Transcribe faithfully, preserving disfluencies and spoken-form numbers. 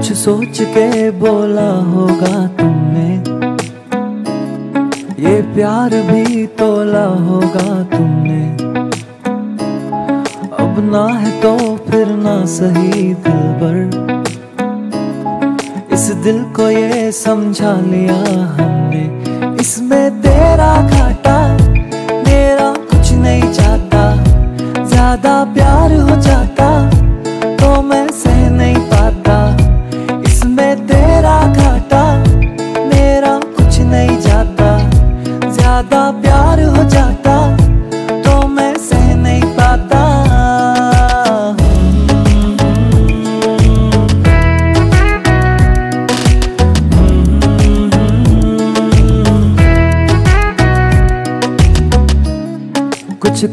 कुछ सोच के बोला होगा तुमने, ये प्यार भी तोला होगा तुमने। अब ना है तो फिर ना सही दिलबर, इस दिल को ये समझा लिया हमने। इसमें तेरा घाटा मेरा कुछ नहीं जाता, ज्यादा प्यार हो जाता तो मैं सह नहीं पाता। इसमें तेरा घाटा मेरा कुछ नहीं जाता, ज्यादा प्यार हो जाता तो मैं सह नहीं पाता। कुछ